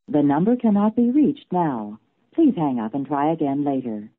The number cannot be reached now. Please hang up and try again later.